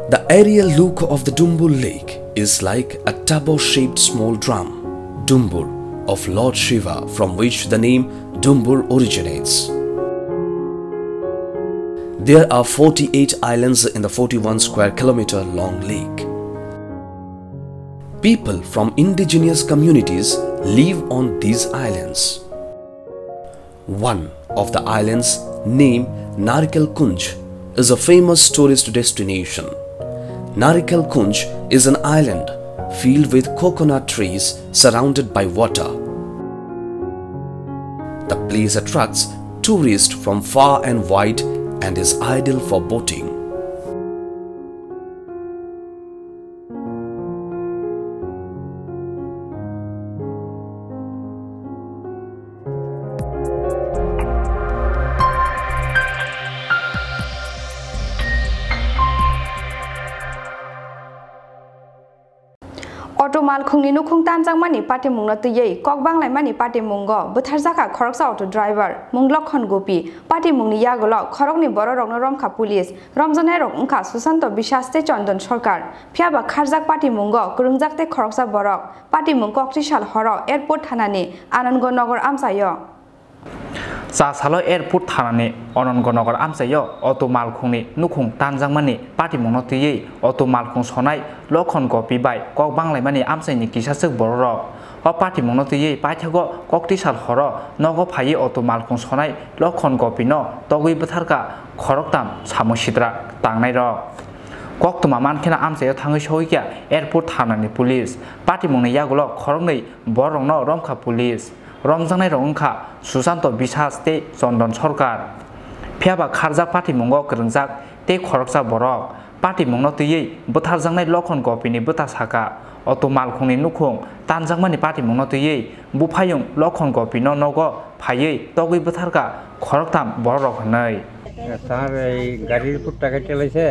The aerial look of the Dumbur Lake is like a turbot-shaped small drum, Dumbur, of Lord Shiva, from which the name Dumbur originates. There are 48 islands in the 41 square kilometer long lake. People from indigenous communities live on these islands. One of the islands, named Narikal Kunj, is a famous tourist destination. Narikal Kunj is an island filled with coconut trees surrounded by water. The place attracts tourists from far and wide and is ideal for boating. Auto malkhungni nukhung tanjang mani pati mungna tuyei kok banglai mani pati mungo buthar jaka khoroksa auto driver munglokhon gopi pati mungni yagolo khorokni boro rokno romkha police romjanai rok ungkha susanto bishaste chondon sarkar phiaba kharjak pati mungo kurungjakte khoroksa borok pati mung koktrisal horo airport thanani anandnagar amsayo Salo airport thanani Anandnagar amsayo auto malkhungni nukhung tanjangmani pati mungno tuyei auto malkhung sonai lokhon gopi bai kok banglai mani amsaini kisasuk borok o pati mungno tuyei paithago koktisal horo nogo phai auto malkhung sonai lokhon gopi no togui butharka khoroktam samosidra tangnai rok kok tuma mankhena amsayo thangui sohikya airport thanani police pati mungni yagulo khorognei borokno romkha police Romjanai rongkha Susanto Bishas te Chondon Sarkar phiaba kharjak pati mungo kringjak te khoroksa borok pati mungno tuyei butharjangnai lokhon gopini buta saka auto malkhungni nukhung tanjakmani pati mungno tuyei buphayung lokhon gopino nogo phaiei togui butharka khoroktam borok hnai তার এই গাড়ির উপর টাকা চালাইছে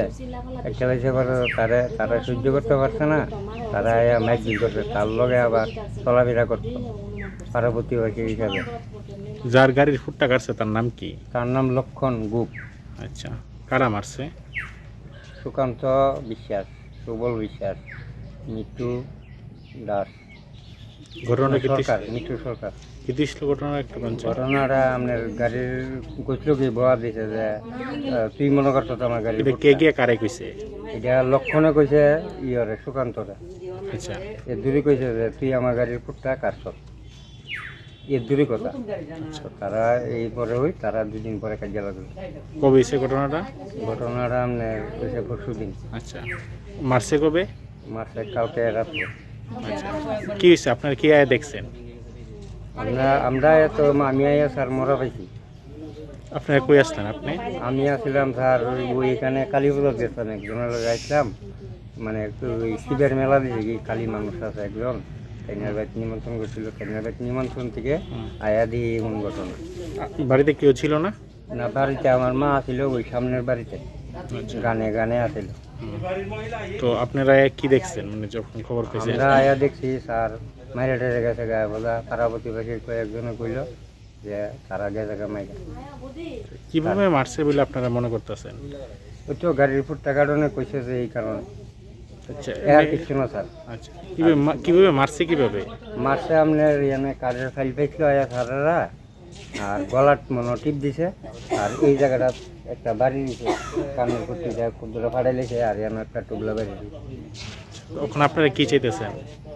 তারা সহ্য করতে পারছে না তারা মাইকিং করছে তার লগে আবার চলাফেরা করতো পার্বতী বাকি হিসাবে যার গাড়ির ফুটটা কাটছে তার নাম কি তার নাম লক্ষণ গুপ আচ্ছা কারা মারছে সুকান্ত বিশ্বাস সুবল বিশ্বাস মিঠু দাস ঘটনা কি মিঠু সরকার কি দিছিল ঘটনা একটা ঘটনাটা আপনার গাড়ির কইছিল কি বয়া দিছে যে তুই মনে করছ আমার গাড়ি কে কে কারে কইছে এটা লক্ষণে কইছে ইয়রে সুকান্তরা আচ্ছা এর দূরে কইছে যে তুই আমার গাড়ির ফুটটা কাটছ এর দূরে কথা তারা এই পরে হই তারা দুদিন পরে কাজে লাগলো কবে হইছে ঘটনাটা আপনার কইছে পরশুদিন আচ্ছা মারছে কবে মারছে কালকে রাতে আচ্ছা কি হইছে আপনারা কি আয় দেখছেন আমরা তো আমি আয়া স্যার মরা পাইছি আপনারা কই আসলেন আপনি আমি আসলাম স্যার ওই এখানে কালীপুজো গেছিলাম একজনের লগে আসলাম মানে একটু শিবের মেলা দিয়েছে কালী মানুষ আছে একজন কাইনার বাড়ি নিমন্ত্রণ করছিল কাইনার বাড়ি নিমন্ত্রণ থেকে আয়া দিয়ে এমন ঘটনা বাড়িতে কেউ ছিল না না বাড়িতে আমার মা ছিল ওই সামনের বাড়িতে গানে গানে আসছিল তো আপনারা কি দেখছেন মানে যখন খবর পেয়েছেন আমরা আয়া দেখছি স্যার মাইরা টেরে গেছে গায়ে বলা পার্বতী বাসীর কয়েকজনে কইল যে তারা গেছে মাইরা কিভাবে মারছে বলে আপনারা মনে করতেছেন ওই তো গাড়ির ফুটটা কারণে কইছে যে এই কারণে আচ্ছা আর কিছু না স্যার আচ্ছা কিভাবে মারছে কিভাবে মারছে আপনার এখানে কাজের ফাইল পাইছিল আয়া স্যারেরা আর গলাট মনে টিপ দিছে আর এই জায়গাটা একটা বাড়ি দিছে কানের কুটি যা কুদুরা ফাড়াইলেছে আর এখানে একটা টুবলা বাড়ি তখন আপনারা কি চাইতেছেন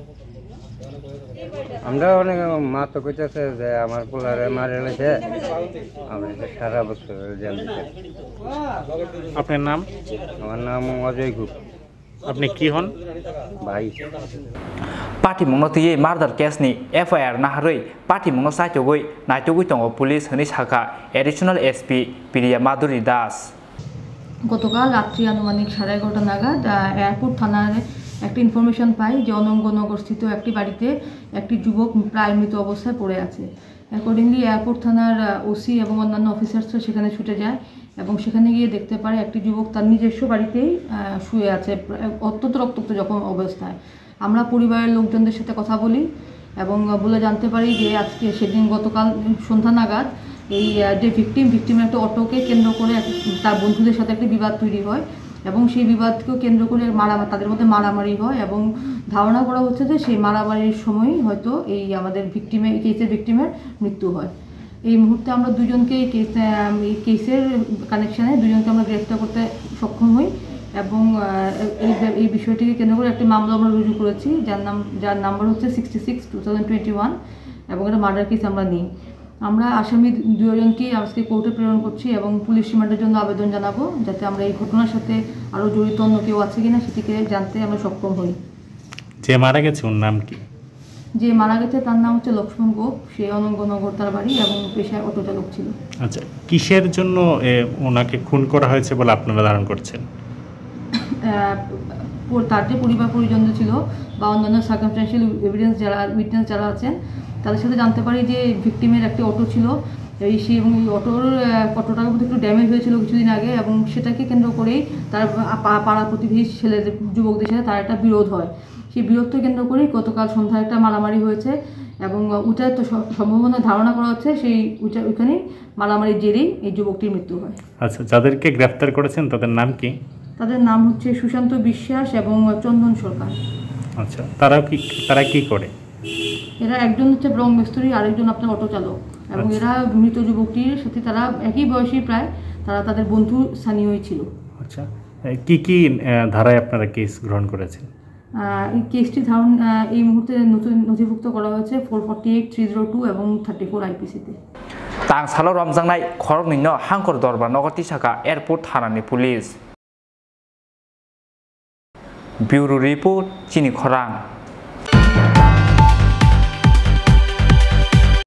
আমরা অনেক মা তো কইতেছে যে আমার পোলারে মারে লেছে আমরা সারা বছর জেল দিতে আপনার নাম আমার নাম অজয় গুপ আপনি কি হন ভাই Pati mungno tuyei murder case ni FIR naharui pati mungno saitogoi naitogoi tongo police hini saka additional SP Priya Madhuri Das গতকাল রাত্রি আনুমানিক 11:30 নাগাদ এয়ারপোর্ট থানার একটা ইনফরমেশন পাই যে অনঙ্গনগরস্থিত একটি বাড়িতে একটি যুবক প্রায় মৃত অবস্থায় পড়ে আছে অ্যাকর্ডিংলি এয়ারপোর্ট থানার ওসি এবং অন্যান্য অফিসার্সরা সেখানে ছুটে যায় এবং সেখানে গিয়ে দেখতে পারে একটি যুবক তার নিজস্ব বাড়িতেই শুয়ে আছে অত্যন্ত রক্তাক্ত জখম অবস্থায় আমরা পরিবারের লোকজনদের সাথে কথা বলি এবং বলে জানতে পারি যে আজকে সেদিন গতকাল সন্ধ্যা নাগাদ এই যে ভিকটিমের একটা অটোকে কেন্দ্র করে তার বন্ধুদের সাথে একটি বিবাদ তৈরি হয় এবং সেই বিবাদকেও কেন্দ্র করে তাদের মধ্যে মারামারি হয় এবং ধারণা করা হচ্ছে যে সেই মারামারির সময় হয়তো এই আমাদের কেসের ভিকটিমের মৃত্যু হয়। এই মুহূর্তে আমরা দুজনকে এই কেসের কানেকশানে দুজনকে আমরা গ্রেফতার করতে সক্ষম হই এবং এই বিষয়টিকে কেন্দ্র করে একটি মামলা আমরা রুজু করেছি যার নাম্বার হচ্ছে 66/2021 এবং এটা মার্ডার কেস আমরা নিই। আমরা আসামি দুজনকে আজকে কোর্টে প্রেরণ করছি এবং পুলিশ রিমান্ডের জন্য আবেদন জানাবো যাতে আমরা এই ঘটনার সাথে আরও জড়িত অন্য কেউ আছে কিনা সেটিকে জানতে আমরা সক্ষম হই। যে মারা গেছে ওর নাম কি? যে মারা গেছে তার নাম হচ্ছে লক্ষ্মণ গোপ, সে অনঙ্গনগর তার বাড়ি এবং পেশায় অটো চালক ছিল। আচ্ছা, কিসের জন্য ওনাকে খুন করা হয়েছে বলে আপনারা ধারণা করছেন? তার যে পরিবার পরিজন ছিল বা অন্যান্য সার্কামস্ট্যান্সিয়াল এভিডেন্স উইটনেস যারা আছেন তাদের সাথে জানতে পারি যে ভিকটিমের একটি অটো ছিল এবং এই অটোটার মধ্যে একটু ড্যামেজ হয়েছিল কিছুদিন আগে এবং সেটাকে কেন্দ্র করেই তার পাড়া প্রতিবেশী ছেলেদের যুবকদের সাথে তার একটা বিরোধ হয়। সেই বিরোধকে কেন্দ্র করেই গতকাল সন্ধ্যায় একটা মারামারি হয়েছে এবং ওটার তো সম্ভাবনা ধারণা করা হচ্ছে ওইখানেই মারামারির জেরেই এই যুবকটির মৃত্যু হয়। আচ্ছা, যাদেরকে গ্রেফতার করেছেন তাদের নাম কি? তাদের নাম হচ্ছে সুশান্ত বিশ্বাস এবং চন্দন সরকার। আচ্ছা, তারা কি করে? এরা একজন হচ্ছে ব্রং মিস্ত্রি, আরেকজন আপনার অটো চালক এবং এরা মৃত যুবকটির সাথে তারা একই বয়সী প্রায়, তারা তাদের বন্ধু স্থানীয়ই ছিল। আচ্ছা, কি ধারায় আপনারা কেস গ্রহণ করেছেন? এই কেসটি এই মুহূর্তে নথিভুক্ত করা হয়েছে 448, 302 এবং 34 আইপিসিতে। তাং সালো রমজাংনাই খরক নিন্ন হাঙ্কর দরবার নগতি শাখা এয়ারপোর্ট থানাनि পুলিশ। ব্যুরো রিপোর্ট চিনি খরাং।